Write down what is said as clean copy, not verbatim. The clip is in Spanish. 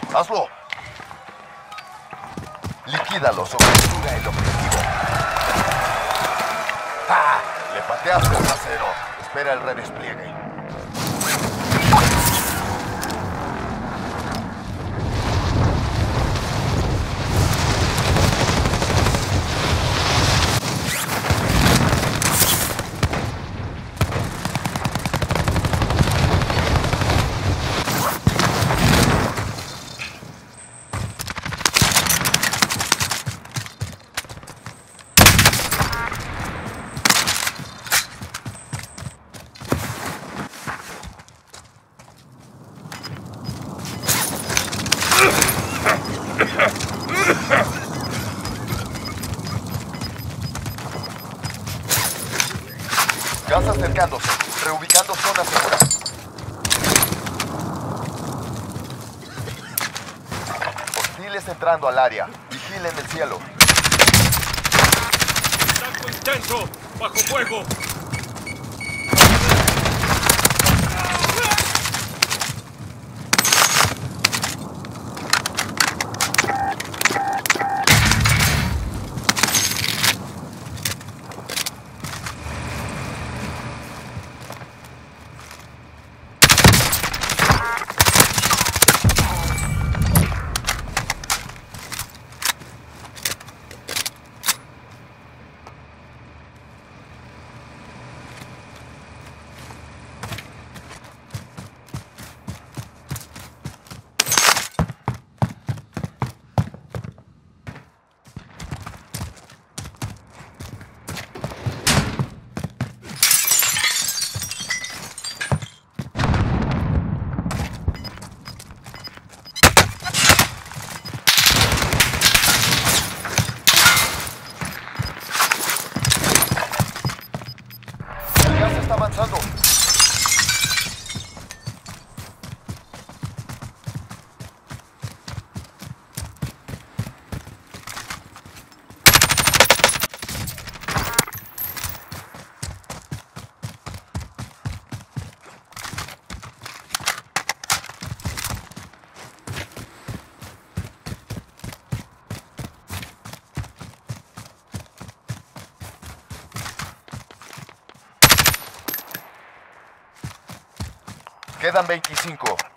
¡Hazlo! Liquídalos o captura el objetivo. ¡Ah! Le pateaste el trasero. Espera el redespliegue. Gas acercándose, reubicando zona segura. Hostiles entrando al área. Vigilen el cielo. ¡Ataque intenso! ¡Bajo fuego! Está avanzando. Quedan 25.